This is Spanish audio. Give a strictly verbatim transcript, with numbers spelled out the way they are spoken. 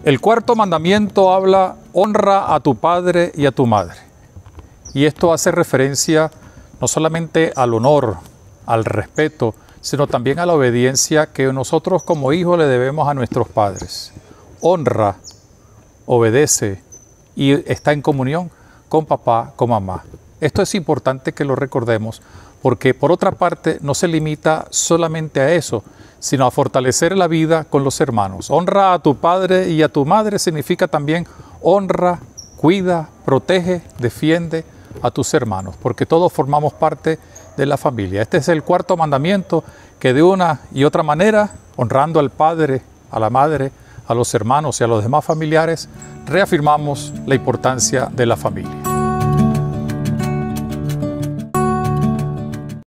El cuarto mandamiento habla: honra a tu padre y a tu madre. Y esto hace referencia no solamente al honor, al respeto, sino también a la obediencia que nosotros como hijos le debemos a nuestros padres. Honra, obedece y está en comunión con papá, con mamá. Esto es importante que lo recordemos, porque por otra parte no se limita solamente a eso, sino a fortalecer la vida con los hermanos. Honra a tu padre y a tu madre significa también honra, cuida, protege, defiende a tus hermanos, porque todos formamos parte de la familia. Este es el cuarto mandamiento que de una y otra manera, honrando al padre, a la madre, a los hermanos y a los demás familiares, reafirmamos la importancia de la familia.